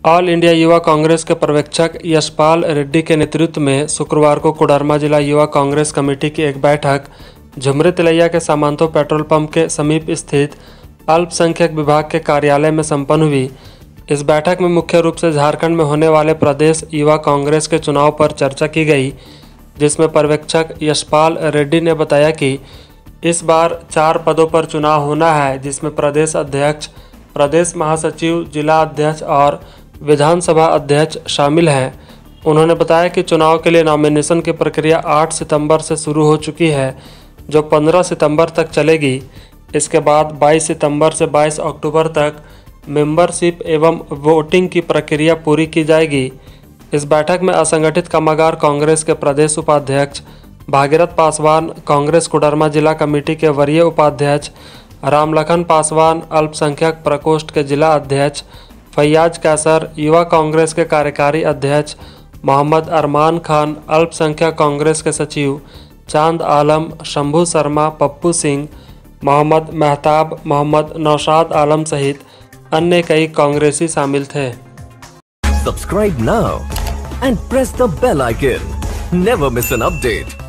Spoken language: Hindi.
ऑल इंडिया युवा कांग्रेस के पर्यवेक्षक यशपाल रेड्डी के नेतृत्व में शुक्रवार को कोडरमा जिला युवा कांग्रेस कमेटी की एक बैठक झुमरी तिलैया के सामंतो पेट्रोल पंप के समीप स्थित अल्पसंख्यक विभाग के कार्यालय में संपन्न हुई। इस बैठक में मुख्य रूप से झारखंड में होने वाले प्रदेश युवा कांग्रेस के चुनाव पर चर्चा की गई, जिसमें पर्यवेक्षक यशपाल रेड्डी ने बताया कि इस बार 4 पदों पर चुनाव होना है, जिसमें प्रदेश अध्यक्ष, प्रदेश महासचिव, जिला अध्यक्ष और विधानसभा अध्यक्ष शामिल हैं। उन्होंने बताया कि चुनाव के लिए नॉमिनेशन की प्रक्रिया 8 सितंबर से शुरू हो चुकी है, जो 15 सितंबर तक चलेगी। इसके बाद 22 सितंबर से 22 अक्टूबर तक मेंबरशिप एवं वोटिंग की प्रक्रिया पूरी की जाएगी। इस बैठक में असंगठित कामगार कांग्रेस के प्रदेश उपाध्यक्ष भागीरथ पासवान, कांग्रेस कोडरमा जिला कमेटी के वरीय उपाध्यक्ष रामलखन पासवान, अल्पसंख्यक प्रकोष्ठ के जिला अध्यक्ष फैयाज कैसर, युवा कांग्रेस के कार्यकारी अध्यक्ष मोहम्मद अरमान खान, अल्पसंख्यक कांग्रेस के सचिव चांद आलम, शंभू शर्मा, पप्पू सिंह, मोहम्मद मेहताब, मोहम्मद नौशाद आलम सहित अन्य कई कांग्रेसी शामिल थे। Subscribe now and press the bell icon. Never miss an update.